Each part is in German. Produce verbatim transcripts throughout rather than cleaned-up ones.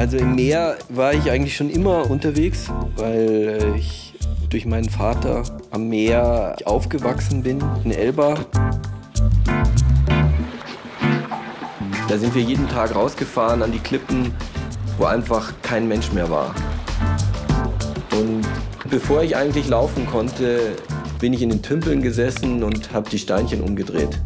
Also im Meer war ich eigentlich schon immer unterwegs, weil ich durch meinen Vater am Meer aufgewachsen bin, in Elba. Da sind wir jeden Tag rausgefahren an die Klippen, wo einfach kein Mensch mehr war. Und bevor ich eigentlich laufen konnte, bin ich in den Tümpeln gesessen und habe die Steinchen umgedreht.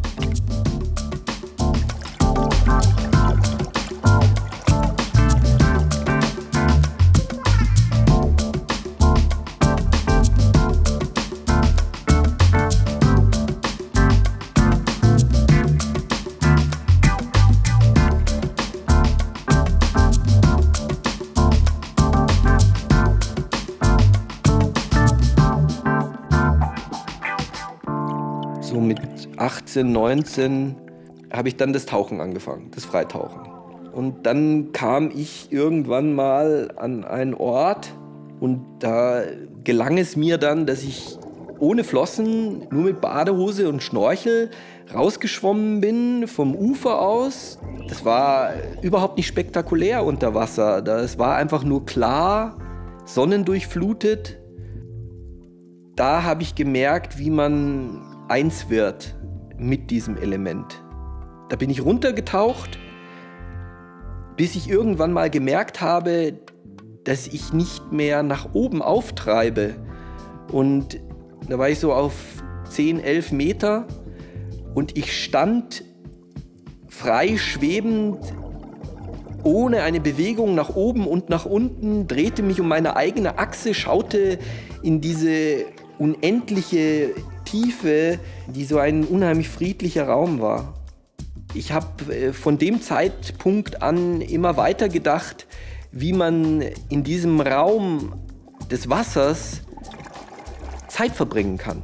So mit achtzehn, neunzehn habe ich dann das Tauchen angefangen, das Freitauchen. Und dann kam ich irgendwann mal an einen Ort und da gelang es mir dann, dass ich ohne Flossen, nur mit Badehose und Schnorchel rausgeschwommen bin vom Ufer aus. Das war überhaupt nicht spektakulär unter Wasser. Das war einfach nur klar, sonnendurchflutet. Da habe ich gemerkt, wie man eins wird mit diesem Element. Da bin ich runtergetaucht, bis ich irgendwann mal gemerkt habe, dass ich nicht mehr nach oben auftreibe. Und da war ich so auf zehn, elf Meter und ich stand frei schwebend, ohne eine Bewegung nach oben und nach unten, drehte mich um meine eigene Achse, schaute in diese unendliche Tiefe, die so ein unheimlich friedlicher Raum war. Ich habe von dem Zeitpunkt an immer weiter gedacht, wie man in diesem Raum des Wassers Zeit verbringen kann.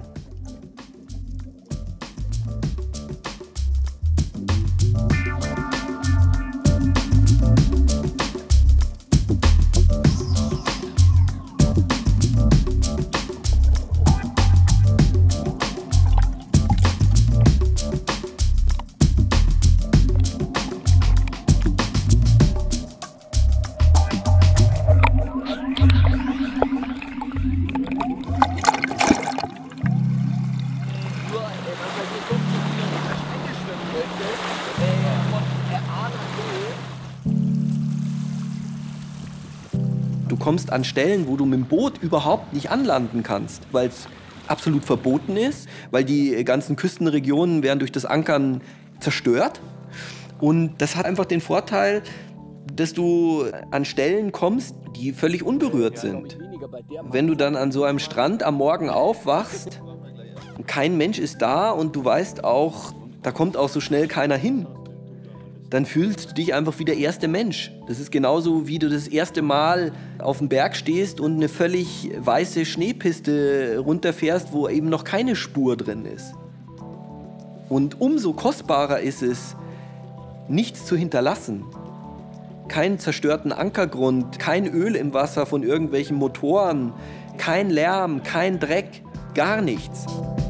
Du kommst an Stellen, wo du mit dem Boot überhaupt nicht anlanden kannst, weil es absolut verboten ist, weil die ganzen Küstenregionen werden durch das Ankern zerstört. Und das hat einfach den Vorteil, dass du an Stellen kommst, die völlig unberührt sind. Wenn du dann an so einem Strand am Morgen aufwachst, kein Mensch ist da und du weißt auch, da kommt auch so schnell keiner hin, dann fühlst du dich einfach wie der erste Mensch. Das ist genauso, wie du das erste Mal auf dem Berg stehst und eine völlig weiße Schneepiste runterfährst, wo eben noch keine Spur drin ist. Und umso kostbarer ist es, nichts zu hinterlassen. Keinen zerstörten Ankergrund, kein Öl im Wasser von irgendwelchen Motoren, kein Lärm, kein Dreck, gar nichts.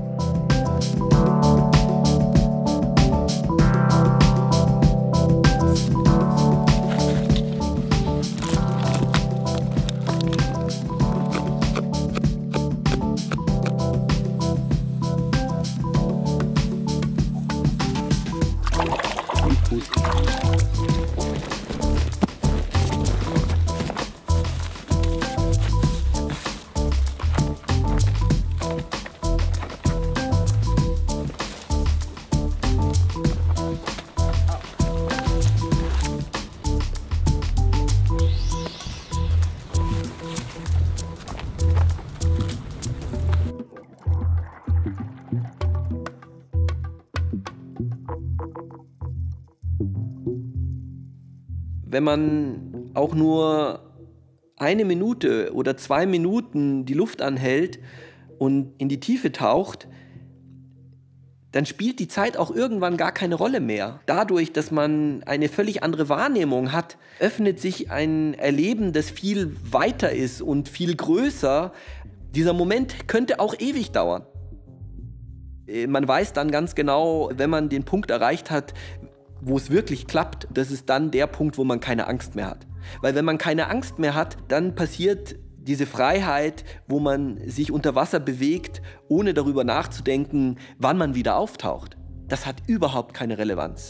Wenn man auch nur eine Minute oder zwei Minuten die Luft anhält und in die Tiefe taucht, dann spielt die Zeit auch irgendwann gar keine Rolle mehr. Dadurch, dass man eine völlig andere Wahrnehmung hat, öffnet sich ein Erleben, das viel weiter ist und viel größer. Dieser Moment könnte auch ewig dauern. Man weiß dann ganz genau, wenn man den Punkt erreicht hat, wo es wirklich klappt, das ist dann der Punkt, wo man keine Angst mehr hat. Weil wenn man keine Angst mehr hat, dann passiert diese Freiheit, wo man sich unter Wasser bewegt, ohne darüber nachzudenken, wann man wieder auftaucht. Das hat überhaupt keine Relevanz.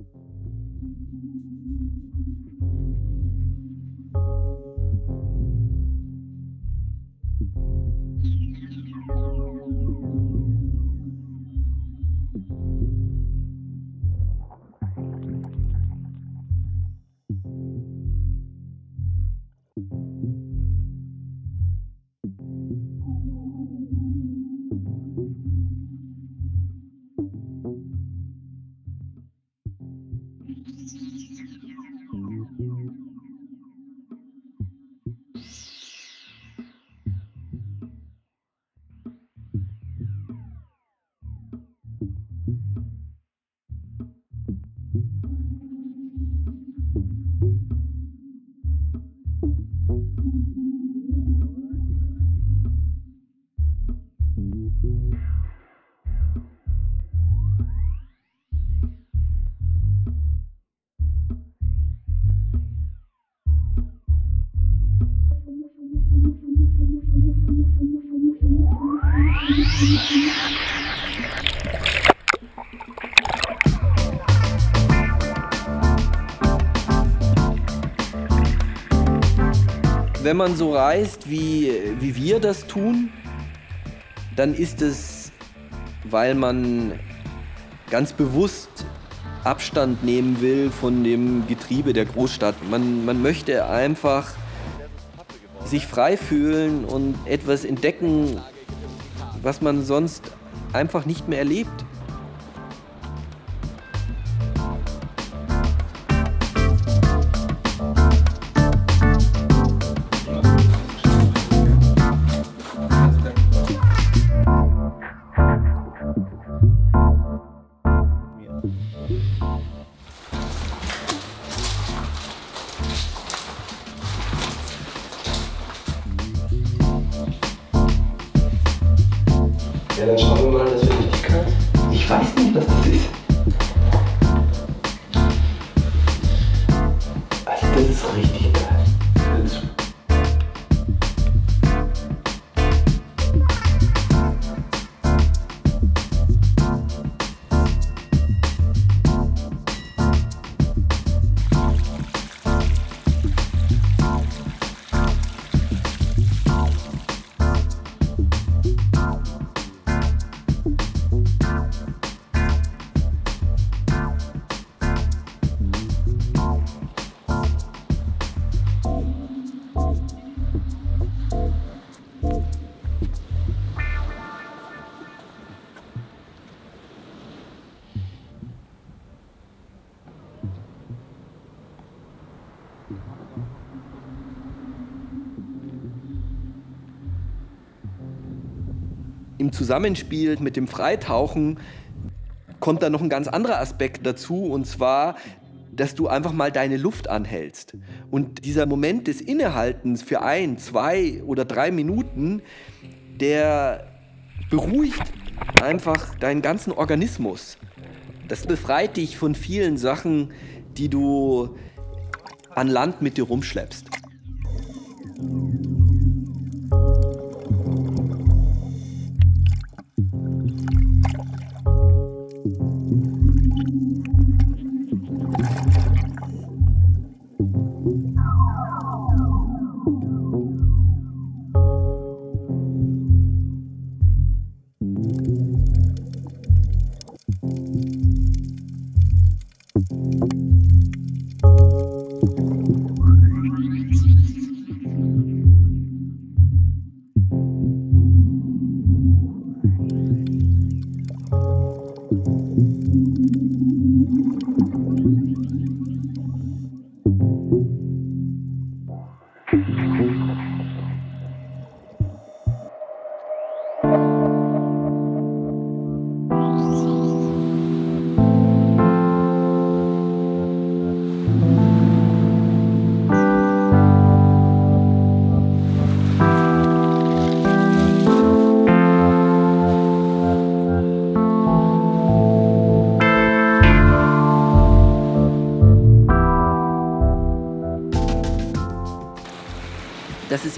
Wenn man so reist, wie, wie wir das tun, dann ist es, weil man ganz bewusst Abstand nehmen will von dem Getriebe der Großstadt. Man, man möchte einfach sich frei fühlen und etwas entdecken, was man sonst einfach nicht mehr erlebt. Ja, dann schauen wir mal, dass wir richtig können. Ich weiß nicht, was das ist. Also das ist richtig geil. Das ist Im Zusammenspiel mit dem Freitauchen kommt da noch ein ganz anderer Aspekt dazu, und zwar, dass du einfach mal deine Luft anhältst. Und dieser Moment des Innehaltens für ein, zwei oder drei Minuten, der beruhigt einfach deinen ganzen Organismus. Das befreit dich von vielen Sachen, die du an Land mit dir rumschleppst.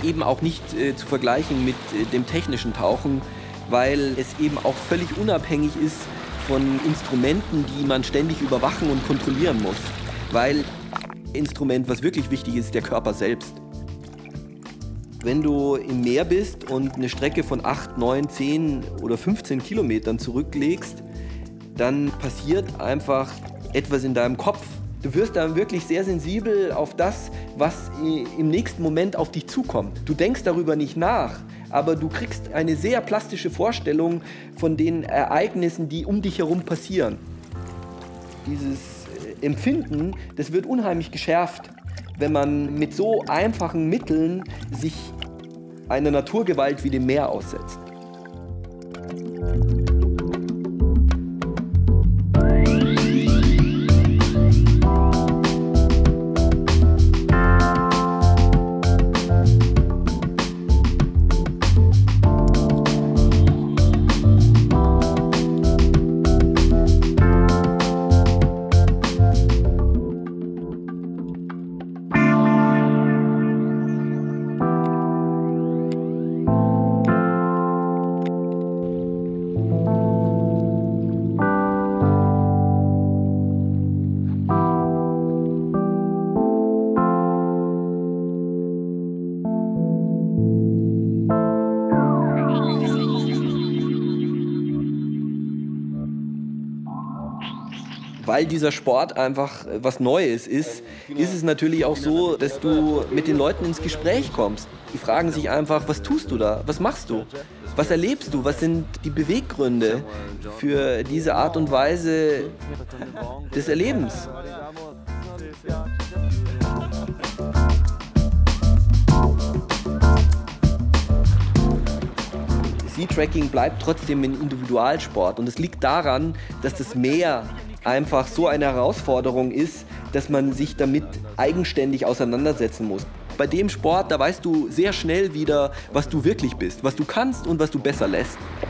eben auch nicht äh, zu vergleichen mit äh, dem technischen Tauchen, weil es eben auch völlig unabhängig ist von Instrumenten, die man ständig überwachen und kontrollieren muss. Weil Instrument, was wirklich wichtig ist, ist der Körper selbst. Wenn du im Meer bist und eine Strecke von acht, neun, zehn oder fünfzehn Kilometern zurücklegst, dann passiert einfach etwas in deinem Kopf. Du wirst dann wirklich sehr sensibel auf das, was im nächsten Moment auf dich zukommt. Du denkst darüber nicht nach, aber du kriegst eine sehr plastische Vorstellung von den Ereignissen, die um dich herum passieren. Dieses Empfinden, das wird unheimlich geschärft, wenn man mit so einfachen Mitteln sich einer Naturgewalt wie dem Meer aussetzt. Weil dieser Sport einfach was Neues ist, ist es natürlich auch so, dass du mit den Leuten ins Gespräch kommst. Die fragen sich einfach, was tust du da? Was machst du? Was erlebst du? Was sind die Beweggründe für diese Art und Weise des Erlebens? Seatrekking bleibt trotzdem ein Individualsport und es liegt daran, dass das Meer einfach so eine Herausforderung ist, dass man sich damit eigenständig auseinandersetzen muss. Bei dem Sport, da weißt du sehr schnell wieder, was du wirklich bist, was du kannst und was du besser lässt.